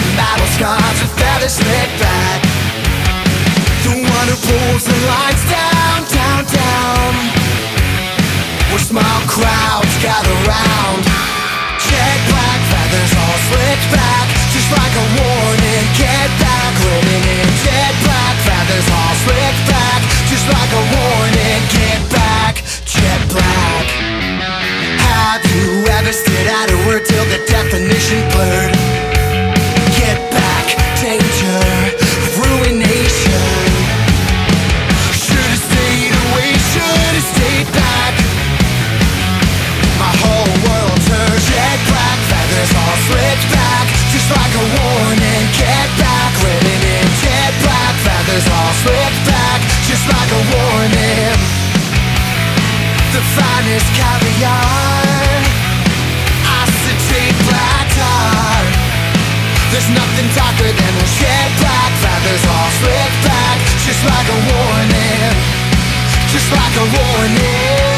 Battle scars with feathers slicked back. The one who pulls the lights down, down, down, where small crowds gather round. Jet black feathers all slicked back, just like a warning. Get back, living in jet black feathers all slicked back, just like a warning. Get back, jet black. Have you ever stood at a word till the definition blurred? Get back, danger, ruination. Should've stayed away, should've stayed back. My whole world turned jet black feathers all slicked back, just like a warning. Get back, living in jet black feathers all slicked back, just like a warning. The finest caviar, acetate black tar. There's nothing darker than the jet black feathers all slicked back, just like a warning, just like a warning.